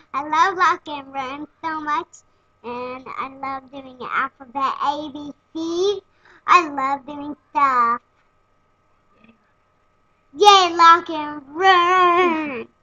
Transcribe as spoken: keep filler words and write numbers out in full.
I love Lock and Run so much, and I love doing alphabet A B C. I love doing stuff. Yay, Lock and Run!